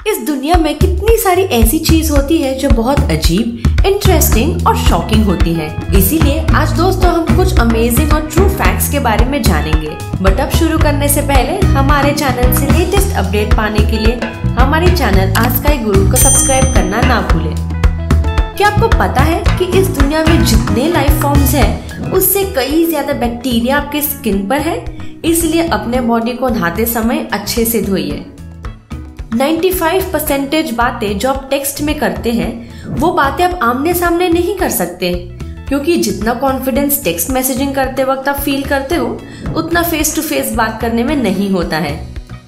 इस दुनिया में कितनी सारी ऐसी चीज होती है जो बहुत अजीब, इंटरेस्टिंग और शॉकिंग होती है। इसीलिए आज दोस्तों हम कुछ अमेजिंग और ट्रू फैक्ट्स के बारे में जानेंगे। बट अब शुरू करने से पहले हमारे चैनल से लेटेस्ट अपडेट पाने के लिए हमारे चैनल आस्काई गुरु को सब्सक्राइब करना ना भूलें। क्या आपको पता है कि इस दुनिया में जितने लाइफ फॉर्म्स हैं, उससे कई ज्यादा बैक्टीरिया आपके स्किन पर है, इसलिए अपने बॉडी को नहाते समय अच्छे से धोइए। 95% बातें जो आप टेक्स्ट में करते हैं वो बातें आप आमने सामने नहीं कर सकते, क्योंकि जितना कॉन्फिडेंस टेक्स्ट मैसेजिंग करते वक्त आप फील करते हो उतना फेस टू फेस बात करने में नहीं होता है।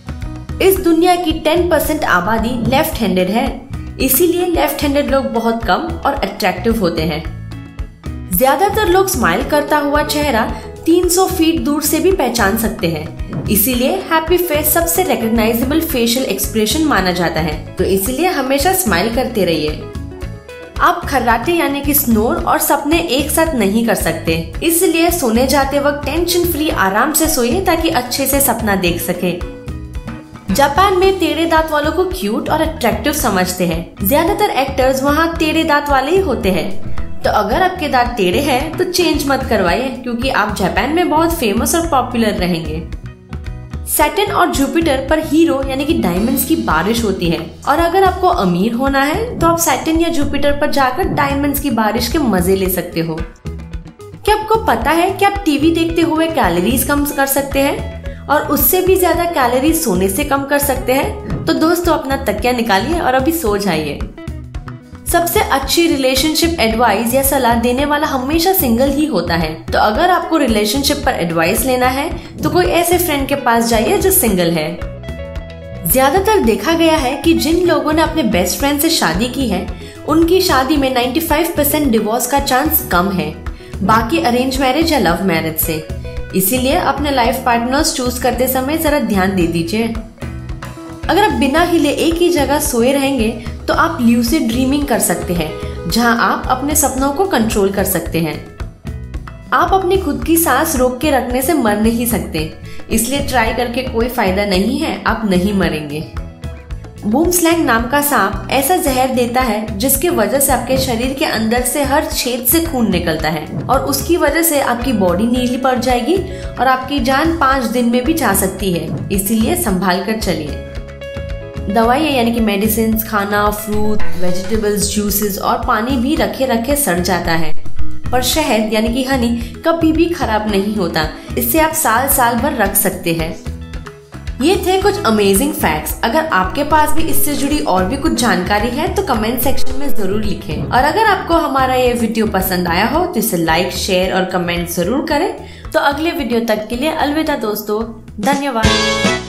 इस दुनिया की 10% आबादी लेफ्ट हैंडेड है, इसीलिए लेफ्ट हैंडेड लोग बहुत कम और अट्रैक्टिव होते हैं। ज्यादातर लोग स्माइल करता हुआ चेहरा 300 फीट दूर से भी पहचान सकते हैं, इसीलिए हैप्पी फेस सबसे रिकॉग्नाइजेबल फेशियल एक्सप्रेशन माना जाता है। तो इसीलिए हमेशा स्माइल करते रहिए। आप खर्राटे यानी कि स्नोर और सपने एक साथ नहीं कर सकते, इसलिए सोने जाते वक्त टेंशन फ्री आराम से सोइए ताकि अच्छे से सपना देख सके। जापान में टेढ़े दांत वालों को क्यूट और अट्रैक्टिव समझते हैं। ज्यादातर एक्टर्स वहाँ टेढ़े दांत वाले ही होते हैं। तो अगर आपके दांत टेढ़े हैं तो चेंज मत करवाइए, क्योंकि आप जापान में बहुत फेमस और पॉपुलर रहेंगे। सैटर्न और जुपिटर पर हीरो यानी कि डायमंड्स की बारिश होती है, और अगर आपको अमीर होना है तो आप सैटर्न या जुपिटर पर जाकर डायमंड्स की बारिश के मजे ले सकते हो। क्या आपको पता है कि आप टीवी देखते हुए कैलोरीज कम कर सकते हैं और उससे भी ज्यादा कैलोरीज सोने से कम कर सकते हैं? तो दोस्तों अपना तकिया निकालिए और अभी सो जाइए। सबसे अच्छी रिलेशनशिप एडवाइस या सलाह देने वाला हमेशा सिंगल ही होता है। तो अगर आपको रिलेशनशिप पर एडवाइस लेना है तो कोई ऐसे फ्रेंड के पास जाइए जो सिंगल है। ज्यादातर देखा गया है कि जिन लोगों ने अपने बेस्ट फ्रेंड से शादी की है उनकी शादी में 95% डिवोर्स का चांस कम है, बाकी अरेंज मैरिज या लव मैरिज से। इसीलिए अपने लाइफ पार्टनर्स चूज करते समय जरा ध्यान दे दीजिए। अगर आप बिना हिले एक ही जगह सोए रहेंगे तो आप ल्यूसिड ड्रीमिंग कर सकते हैं, जहां आप अपने सपनों को कंट्रोल कर सकते हैं। आप अपनी खुद की सांस रोक के रखने से मर नहीं सकते, इसलिए ट्राई करके कोई फायदा नहीं है, आप नहीं मरेंगे। बूमस्लैंग नाम का सांप ऐसा जहर देता है जिसकी वजह से आपके शरीर के अंदर से हर छेद से खून निकलता है, और उसकी वजह से आपकी बॉडी नीली पड़ जाएगी और आपकी जान 5 दिन में भी जा सकती है, इसीलिए संभाल कर चलिए। दवाइयाँ यानी कि मेडिसिन, खाना, फ्रूट, वेजिटेबल्स, जूसेस और पानी भी रखे रखे सड़ जाता है, पर शहद यानी कि हनी कभी भी खराब नहीं होता, इससे आप साल साल भर रख सकते हैं। ये थे कुछ अमेजिंग फैक्ट्स। अगर आपके पास भी इससे जुड़ी और भी कुछ जानकारी है तो कमेंट सेक्शन में जरूर लिखें। और अगर आपको हमारा ये वीडियो पसंद आया हो तो इसे लाइक, शेयर और कमेंट जरूर करें। तो अगले वीडियो तक के लिए अलविदा दोस्तों, धन्यवाद।